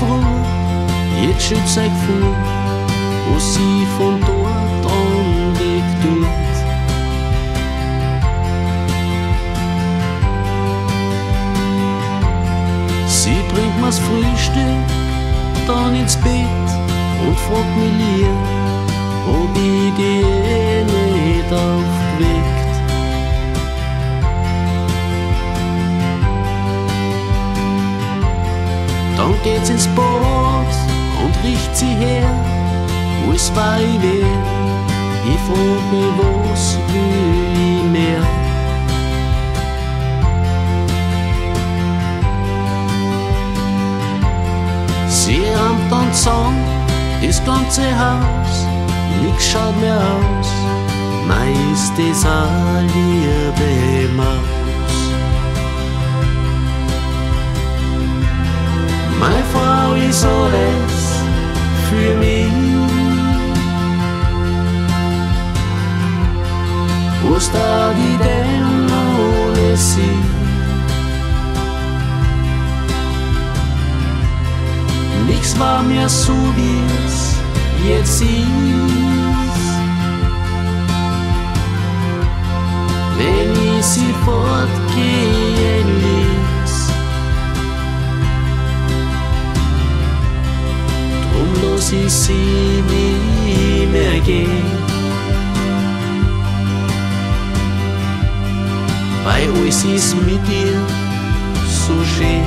früh, jetzt schützt sein Gefühl, wo sie von dort an Weg tut. Sie bringt mir's Frühstück dann ins Bett und fragt mich lieb, ob ich die nicht aufgeweckt. Dann geht's ins Bad und riecht sie her, wo es bei wär. Ich frag mich, was will ich mehr? Sie räumt dann zusammen das ganze Haus, nix schaut mehr aus, mei ist das eine liebe Maus. Meine Frau ist alles für mich, was da die denn ohne sie? Nix war mir so, wie es jetzt ist. Wenn ich sie fortgehen ließ, drum lass ich sie nie mehr gehen. Weil alles ist mit dir so schön.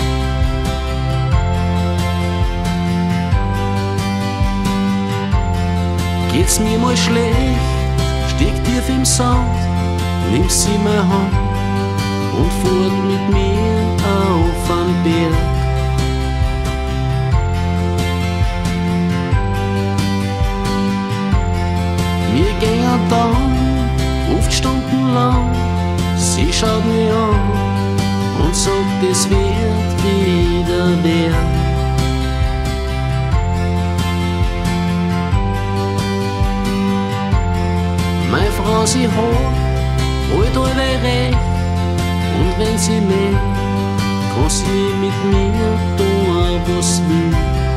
Geht's mir mal schlecht, steck tief im Sand, nimm sie meine Hand und fahrt mit mir auf an Berg. Wir gehen dann oft stundenlang, sie schaut mich an und sagt, es wird wieder werden. Meine Frau, sie hat halt alle recht, und wenn sie will, kann sie mit mir tun, was will.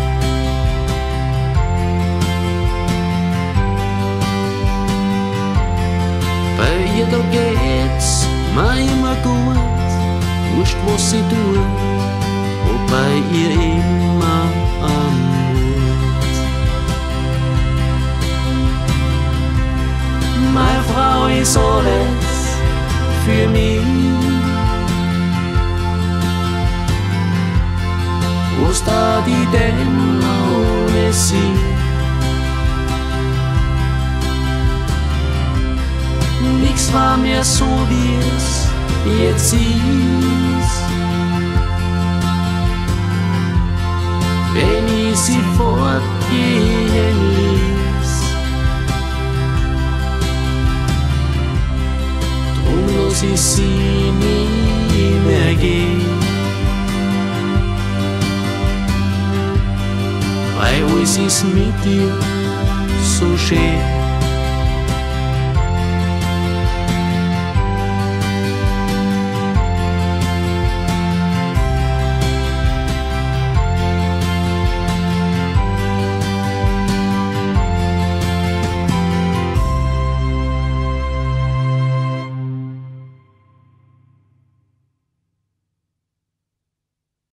Bei ihr da geht's mir immer gut, wurscht was sie tut, und bei ihr immer am Meine Frau ist alles für mich, was da die denn ohne sie? Nix war mehr so, wie es jetzt ist. Wenn ich sie fortgehen ließ, lass ich sie nie mehr gehen. Weil alles ist mit dir so schön.